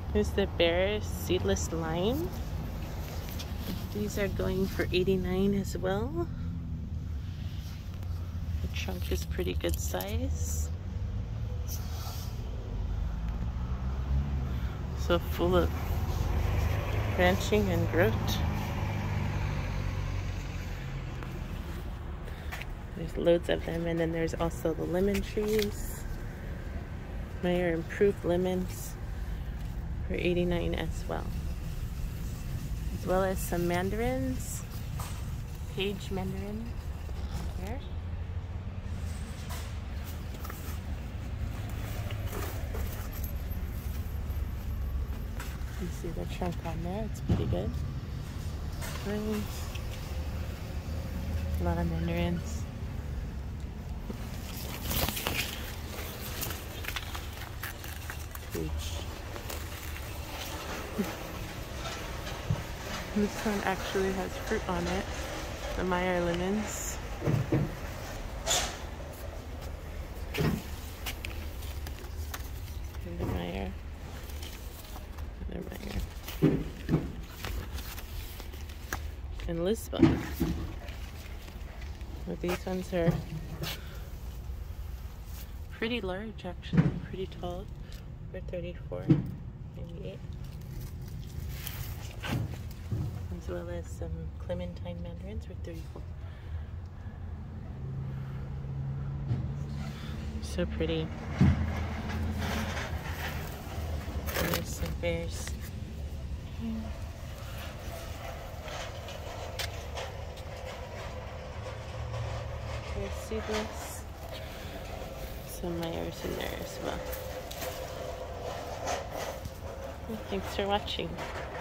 Here's the Bear seedless lime. These are going for $89 as well. The trunk is pretty good size. So full of branching and growth. There's loads of them, and then there's also the lemon trees. Meyer improved lemons for $89 as well. As well as some mandarins. Page mandarin here. You see the trunk on there, it's pretty good. A lot of mandarins. This one actually has fruit on it. The Meyer lemons. And the Meyer. Another Meyer. And Lisbon. But these ones are pretty large, actually, pretty tall. For $34.98. As well as some clementine mandarins for $34. So pretty. And there's some bears. There's seedless. Some Meyers in there as well. Thanks for watching.